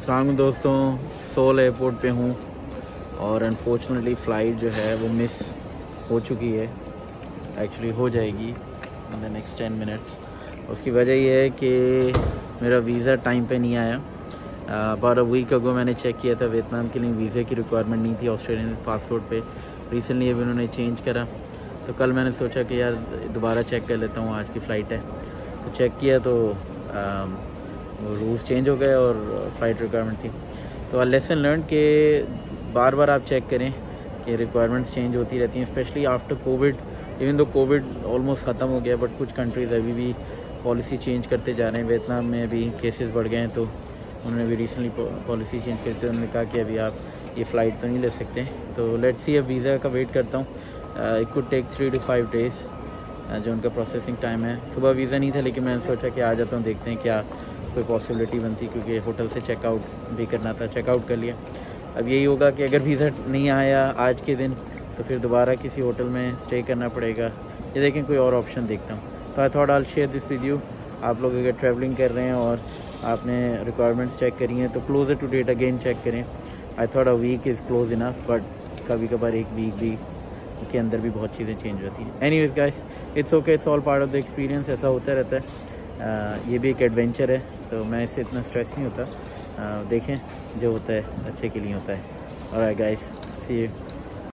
अस्सलाम दोस्तों, soul airport पे हूँ और अनफॉर्चुनेटली फ़्लाइट जो है वो मिस हो चुकी है। एक्चुअली हो जाएगी इन द नेक्स्ट 10 मिनट्स। उसकी वजह यह है कि मेरा वीज़ा टाइम पे नहीं आया। अबाउट अ वीक अगो मैंने चेक किया था, वियतनाम के लिए वीज़े की रिक्वायरमेंट नहीं थी ऑस्ट्रेलियन पासपोर्ट पे। रिसेंटली अभी उन्होंने चेंज करा, तो कल मैंने सोचा कि यार दोबारा चेक कर लेता हूँ, आज की फ़्लाइट है। तो चेक किया तो रूल्स चेंज हो गए और फ़्लाइट रिक्वायरमेंट थी। तो लेसन लर्न के बार बार आप चेक करें कि रिक्वायरमेंट्स चेंज होती रहती हैं, specially after Covid. Even though Covid almost ख़त्म हो गया, बट कुछ कंट्रीज़ अभी भी पॉलिसी चेंज करते जा रहे हैं। वियतनाम में भी केसेस बढ़ गए हैं, तो उन्होंने भी रिसेंटली पॉलिसी चेंज करते उन्होंने कहा कि अभी आप ये फ़्लाइट तो नहीं ले सकते। तो लेट्स सी, अब वीज़ा का वेट करता हूँ। It could take 3 to 5 days जो उनका प्रोसेसिंग टाइम है। सुबह वीज़ा नहीं था, लेकिन मैंने सोचा कि आ जाता हूँ, देखते हैं क्या कोई पॉसिबिलिटी बनती, क्योंकि होटल से चेकआउट भी करना था। चेकआउट कर लिया। अब यही होगा कि अगर वीज़ा नहीं आया आज के दिन तो फिर दोबारा किसी होटल में स्टे करना पड़ेगा, ये देखें कोई और ऑप्शन देखता हूँ। तो I thought I share this with you. आप लोग अगर ट्रैवलिंग कर रहे हैं और आपने रिक्वायरमेंट्स चेक करी हैं तो closer to date again check करें। I thought a week is close enough, but कभी कभार एक वीक भी के अंदर भी बहुत चीज़ें चेंज होती हैं। Anyways guys, it's okay, it's all part of the experience. ऐसा होता रहता है, ये भी एक एडवेंचर है, तो मैं इससे इतना स्ट्रेस नहीं होता। देखें, जो होता है अच्छे के लिए होता है। Alright guys, see you.